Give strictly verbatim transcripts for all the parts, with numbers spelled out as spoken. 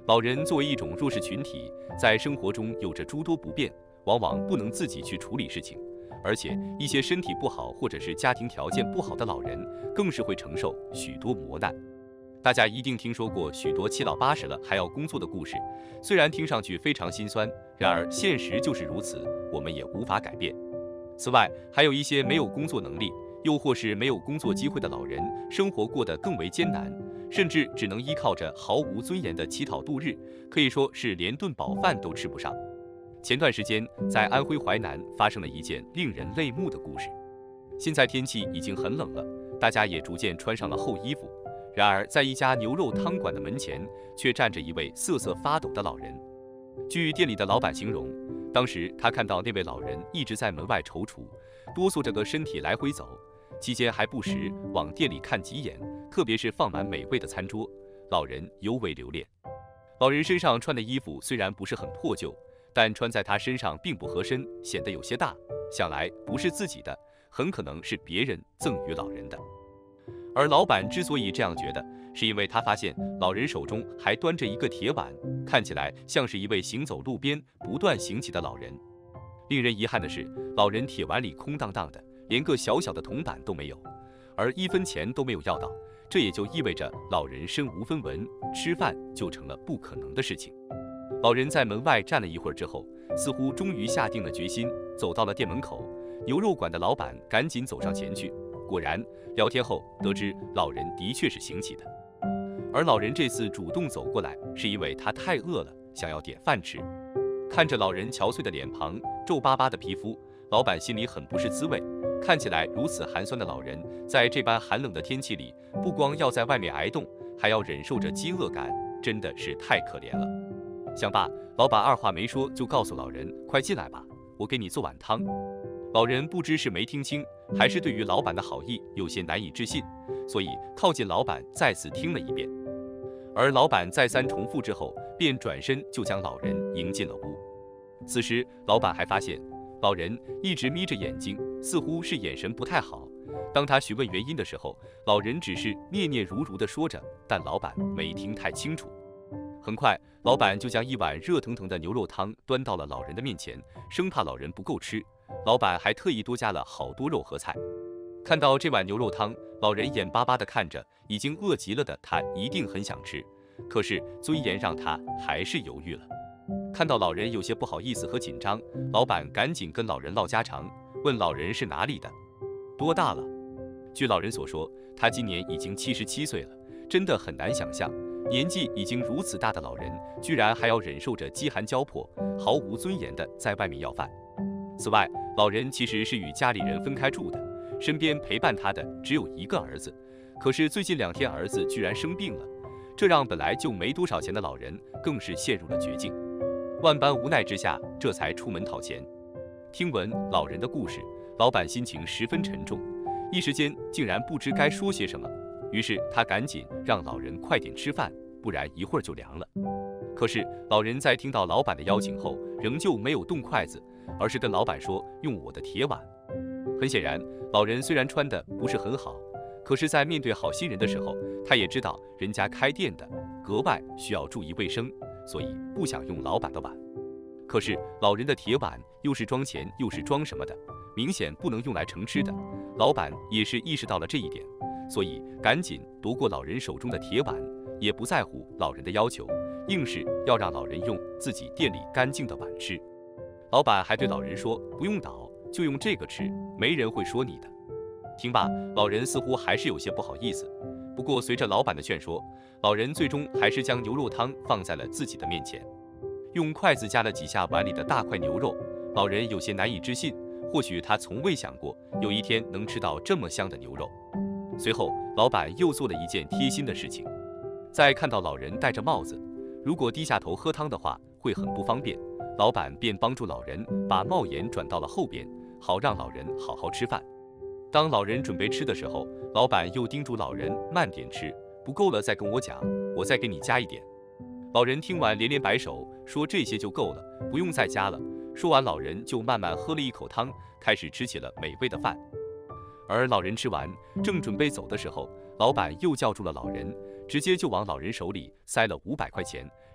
老人作为一种弱势群体，在生活中有着诸多不便，往往不能自己去处理事情，而且一些身体不好或者是家庭条件不好的老人，更是会承受许多磨难。大家一定听说过许多七老八十了还要工作的故事，虽然听上去非常心酸，然而现实就是如此，我们也无法改变。此外，还有一些没有工作能力，又或是没有工作机会的老人，生活过得更为艰难，甚至只能依靠着毫无尊严的乞讨度日，可以说是连顿饱饭都吃不上。前段时间，在安徽淮南发生了一件令人泪目的故事。现在天气已经很冷了，大家也逐渐穿上了厚衣服。然而，在一家牛肉汤馆的门前，却站着一位瑟瑟发抖的老人。据店里的老板形容，当时他看到那位老人一直在门外踌躇，哆嗦着个身体来回走，期间还不时往店里看几眼，特别是放满美味的餐桌，老人尤为留恋。老人身上穿的衣服虽然不是很破旧，但穿在他身上并不合身，显得有些大，想来不是自己的，很可能是别人赠予老人的。而老板之所以这样觉得，是因为他发现老人手中还端着一个铁碗，看起来像是一位行走路边不断行乞的老人。令人遗憾的是，老人铁碗里空荡荡的，连个小小的铜板都没有，而一分钱都没有要到，这也就意味着老人身无分文，吃饭就成了不可能的事情。老人在门外站了一会儿之后，似乎终于下定了决心，走到了店门口。牛肉馆的老板赶紧走上前去，果然聊天后得知老人的确是行乞的，而老人这次主动走过来，是因为他太饿了，想要点饭吃。看着老人憔悴的脸庞，皱巴巴的皮肤，老板心里很不是滋味。看起来如此寒酸的老人，在这般寒冷的天气里，不光要在外面挨冻，还要忍受着饥饿感，真的是太可怜了。想罢，老板二话没说就告诉老人：“快进来吧，我给你做碗汤。”老人不知是没听清，还是对于老板的好意有些难以置信，所以靠近老板再次听了一遍。而老板再三重复之后，便转身就将老人迎进了屋。此时，老板还发现老人一直眯着眼睛，似乎是眼神不太好。当他询问原因的时候，老人只是念念如如地说着，但老板没听太清楚。很快，老板就将一碗热腾腾的牛肉汤端到了老人的面前，生怕老人不够吃，老板还特意多加了好多肉和菜。看到这碗牛肉汤，老人眼巴巴地看着，已经饿极了的他一定很想吃，可是尊严让他还是犹豫了。看到老人有些不好意思和紧张，老板赶紧跟老人唠家常，问老人是哪里的，多大了。据老人所说，他今年已经七十七岁了，真的很难想象，年纪已经如此大的老人，居然还要忍受着饥寒交迫，毫无尊严地在外面要饭。此外，老人其实是与家里人分开住的，身边陪伴他的只有一个儿子，可是最近两天儿子居然生病了，这让本来就没多少钱的老人更是陷入了绝境。万般无奈之下，这才出门讨钱。听闻老人的故事，老板心情十分沉重，一时间竟然不知该说些什么，于是他赶紧让老人快点吃饭，不然一会儿就凉了。可是老人在听到老板的邀请后，仍旧没有动筷子，而是跟老板说用我的铁碗。很显然，老人虽然穿的不是很好，可是在面对好心人的时候，他也知道人家开店的格外需要注意卫生，所以不想用老板的碗。可是老人的铁碗又是装钱又是装什么的，明显不能用来盛吃的。老板也是意识到了这一点，所以赶紧夺过老人手中的铁碗，也不在乎老人的要求，硬是要让老人用自己店里干净的碗吃。老板还对老人说，不用倒，就用这个吃，没人会说你的。听罢，老人似乎还是有些不好意思，不过随着老板的劝说，老人最终还是将牛肉汤放在了自己的面前，用筷子夹了几下碗里的大块牛肉。老人有些难以置信，或许他从未想过有一天能吃到这么香的牛肉。随后，老板又做了一件贴心的事情，在看到老人戴着帽子，如果低下头喝汤的话会很不方便，老板便帮助老人把帽檐转到了后边，好让老人好好吃饭。当老人准备吃的时候，老板又叮嘱老人慢点吃，不够了再跟我讲，我再给你加一点。老人听完连连摆手，说这些就够了，不用再加了。说完，老人就慢慢喝了一口汤，开始吃起了美味的饭。而老人吃完，正准备走的时候，老板又叫住了老人，直接就往老人手里塞了五百块钱，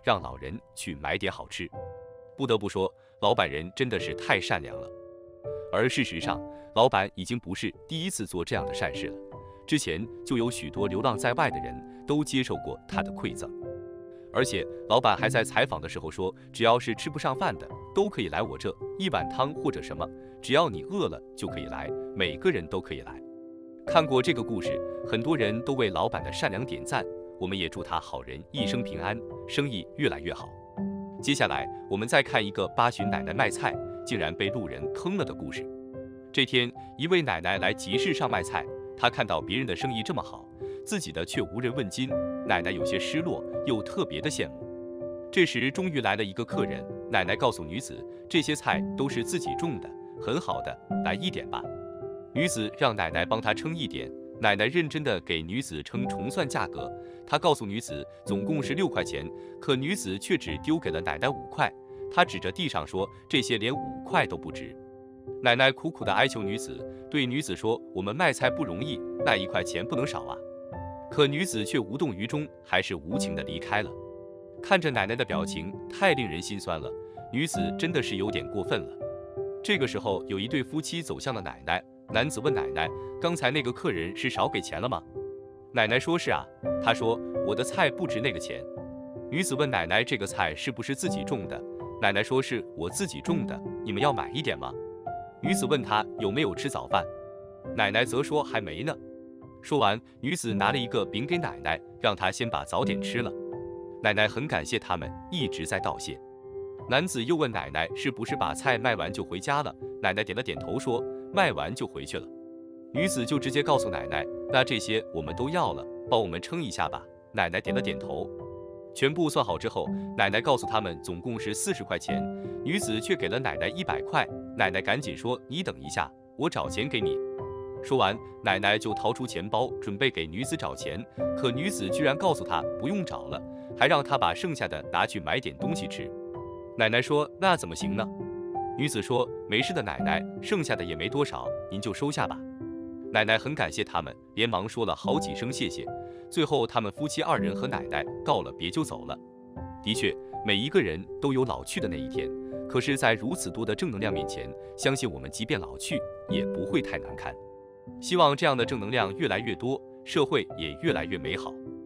让老人去买点好吃。不得不说，老板人真的是太善良了。而事实上，老板已经不是第一次做这样的善事了，之前就有许多流浪在外的人都接受过他的馈赠。而且老板还在采访的时候说，只要是吃不上饭的，都可以来我这，一碗汤或者什么，只要你饿了就可以来，每个人都可以来。看过这个故事，很多人都为老板的善良点赞，我们也祝他好人一生平安，生意越来越好。接下来我们再看一个八旬奶奶卖菜竟然被路人坑了的故事。这天，一位奶奶来集市上卖菜，她看到别人的生意这么好，自己的却无人问津，奶奶有些失落，又特别的羡慕。这时终于来了一个客人，奶奶告诉女子，这些菜都是自己种的，很好的，来一点吧。女子让奶奶帮她称一点，奶奶认真的给女子称重算价格，她告诉女子总共是六块钱，可女子却只丢给了奶奶五块，她指着地上说，这些连五块都不值。奶奶苦苦的哀求女子，对女子说，我们卖菜不容易，那一块钱不能少啊。可女子却无动于衷，还是无情的离开了。看着奶奶的表情，太令人心酸了，女子真的是有点过分了。这个时候，有一对夫妻走向了奶奶，男子问奶奶，刚才那个客人是少给钱了吗？奶奶说是啊，他说我的菜不值那个钱。女子问奶奶，这个菜是不是自己种的？奶奶说是我自己种的，你们要买一点吗？女子问她有没有吃早饭，奶奶则说还没呢。说完，女子拿了一个饼给奶奶，让她先把早点吃了。奶奶很感谢他们，一直在道谢。男子又问奶奶是不是把菜卖完就回家了，奶奶点了点头说卖完就回去了。女子就直接告诉奶奶，那这些我们都要了，帮我们称一下吧。奶奶点了点头。全部算好之后，奶奶告诉他们总共是四十块钱，女子却给了奶奶一百块。奶奶赶紧说，你等一下，我找钱给你。说完，奶奶就掏出钱包准备给女子找钱，可女子居然告诉她不用找了，还让她把剩下的拿去买点东西吃。奶奶说，那怎么行呢？女子说，没事的奶奶，剩下的也没多少，您就收下吧。奶奶很感谢他们，连忙说了好几声谢谢。最后他们夫妻二人和奶奶告了别就走了。的确，每一个人都有老去的那一天，可是在如此多的正能量面前，相信我们即便老去也不会太难堪。希望这样的正能量越来越多，社会也越来越美好。